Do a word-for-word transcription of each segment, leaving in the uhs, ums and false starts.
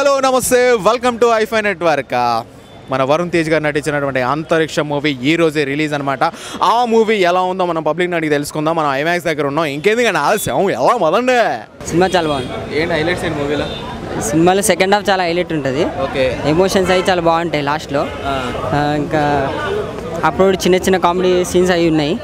Hello నమస్తే welcome to ify network. మన వరుణ్ తేజ్ గారు నటించినటువంటి అంతరిక్షం మూవీ ఈ రోజే రిలీజ్ అనమాట. ఆ మూవీ ఎలా ఉందో మనం పబ్లిక్ అడిగి తెలుసుకుందాం. మనం ఐమాక్స్ దగ్గర ఉన్నాం. ఇంకేందుకంటే ఆలస్యం ఎలా మొదండి. సినిమా చాలా బాగుంది. ఏంటి హైలైట్స్ ఏంటి మూవీలో? సినిమాలో సెకండ్ హాఫ్ చాలా హైలైట్ ఉంటుంది. ఓకే, ఎమోషన్స్ అవి చాలా బాగుంటాయి లాస్ట్లో. ఇంకా అప్పుడు చిన్న చిన్న కామెడీ సీన్స్ అవి ఉన్నాయి.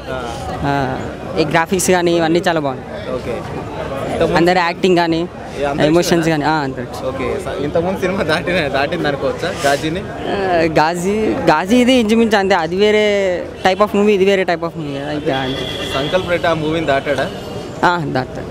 ఈ గ్రాఫిక్స్ కానీ ఇవన్నీ చాలా బాగుంది. ఓకే, అందరి యాక్టింగ్ కానీ ఎమోషన్స్ కానీ ఓకే. ఇంతకుముందు సినిమా దాటిన దాటింది అనుకోవచ్చా గాజీని? గాజీ గాజీ ఇది ఇంచుమించు అంతే. అది వేరే టైప్ ఆఫ్ మూవీ, ఇది వేరే type of movie. Sankalp Reddy ఆ మూవీని దాటాడా? దాటాడు.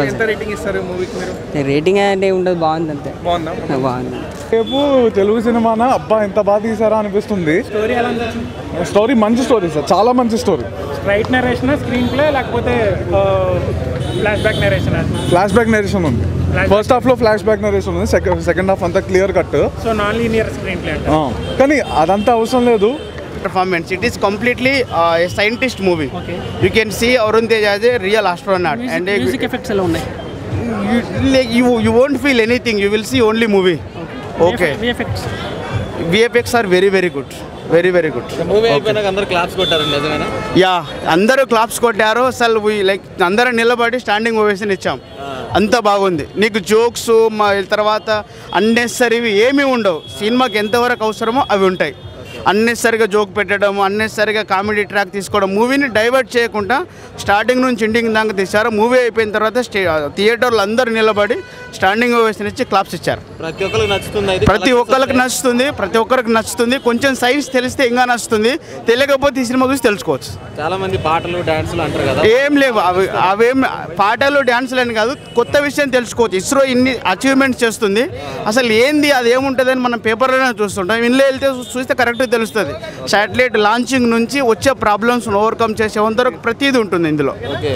రేటింగ్ రేటింగ్ అంటే ఉండదు, బాగుంది అంతే. బాగుంది. రేపు తెలుగు సినిమానా అబ్బా ఎంత బాగా తీసారా అనిపిస్తుంది. స్టోరీ ఎలా ఉంది? స్టోరీ మంచి స్టోరీ సార్, చాలా మంచి story. Straight narration, screenplay లేకపోతే flashback narration? Flashback narration ఉంది. ఫస్ట్ హాఫ్ లో ఫ్లాష్ బ్యాక్ నరేషన్ ఉంది. సెకండ్ సెకండ్ హాఫ్ అంతా clear cut. So non linear screenplay అంటే, కానీ అదంతా అవసరం లేదు. Performance. It is completely uh, a scientist movie. Okay. You can see Varun Tej as a real astronaut. Music, and music effects alone. You, like, you you won't feel anything. You will see only movie. Okay. Okay. V F X. V F X are very very good. Very very good. Movie అయిపోయినాక అందరూ claps కొట్టారు, నిజమేనా? Yeah, అందరూ claps కొట్టారు. అసలు like అందరూ నిలబడి standing ovation ఇచ్చాం. అంత బాగుంది. నీకు జోక్స్ మా తర్వాత అన్నెసరీవి ఏమీ ఉండవు. సినిమాకి ఎంతవరకు అవసరమో అవి ఉంటాయి. అన్నెసరిగా జోక్ పెట్టడం, అన్నెసరిగా కామెడీ ట్రాక్ తీసుకోవడం, మూవీని డైవర్ట్ చేయకుండా స్టార్టింగ్ నుంచి ఎండింగ్ దాకా తీశారు. మూవీ అయిపోయిన తర్వాత స్టే థియేటర్లు అందరూ నిలబడి స్టాండింగ్ ఓవేషన్ ఇచ్చి క్లాప్స్ ఇచ్చారు. ప్రతి ఒక్కరికి నచ్చుతుంది. ప్రతి ఒక్కరికి నచ్చుతుంది ప్రతి ఒక్కరికి నచ్చుతుంది. కొంచెం సైన్స్ తెలిస్తే ఇంకా నచ్చుతుంది. తెలియకపోతే ఈ సినిమా చూసి తెలుసుకోవచ్చు. చాలా మంది పాటలు డాన్సులు అంటారు కదా, ఏం లేవు అవి. అవేం పాటలు డాన్సులు అని కాదు, కొత్త విషయం తెలుసుకోవచ్చు. ఇస్రో ఇన్ని అచీవ్మెంట్స్ చేస్తుంది. అసలు ఏంది అది ఏముంటుందని మనం పేపర్లోనే చూస్తుంటాం. ఇంట్లో వెళ్తే చూస్తే కరెక్ట్గా తెలుస్తుంది. శాటిలైట్ లాంచింగ్ నుంచి వచ్చే ప్రాబ్లమ్స్ ఓవర్కమ్ చేసే వరకు ప్రతిదీ ఉంటుంది ఇందులో.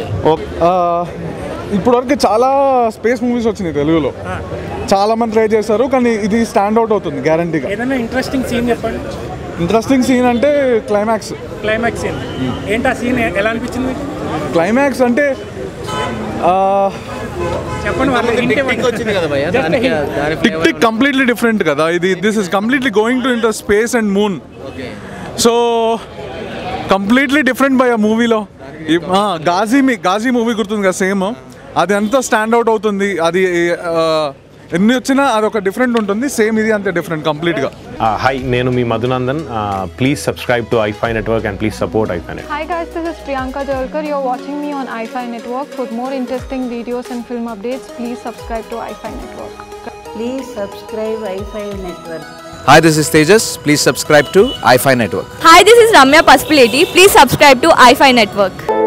ఇప్పటివరకు చాలా స్పేస్ మూవీస్ వచ్చినాయి తెలుగులో, చాలా మంది ట్రై చేశారు, కానీ ఇది స్టాండ్ అవుట్ అవుతుంది గ్యారంటీగా. ఏదైనా ఇంట్రెస్టింగ్ సీన్ చెప్పండి. ఇంట్రెస్టింగ్ సీన్ అంటే క్లైమాక్స్. క్లైమాక్స్ సీన్ ఏంటి? ఆ సీన్ ఎలా అనిపించింది? క్లైమాక్స్ అంటే టిక్ టిక్ కంప్లీట్లీ డిఫరెంట్ కదా ఇది. This is completely going to in the space and moon. So completely different by ఆ మూవీలో. గాజీ మీ గాజీ మూవీ గుర్తుంది కదా, సేమ్ అది అంతా స్టాండ్ అవుట్ అవుతుంది. అది ఎన్ని వచ్చినా అది ఒక డిఫరెంట్ ఉంటుంది. సేమ్ ఇది అంతే డిఫరెంట్ కంప్లీట్గా. హాయ్, నేను మీ Madhunandan. Please subscribe to ify network and please support ify network. Hi guys, this is Priyanka Jalkar. You're watching me on iFi Network. For more interesting videos and film updates, please subscribe to iFi Network. Please subscribe iFi Network. Hi, this is Tejas. Please subscribe to iFi Network. Hi, this is Ramya Paspaleti. Please subscribe to iFi Network.